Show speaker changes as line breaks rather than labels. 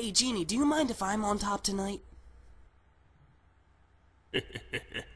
Hey, Genie, do you mind if I'm on top tonight?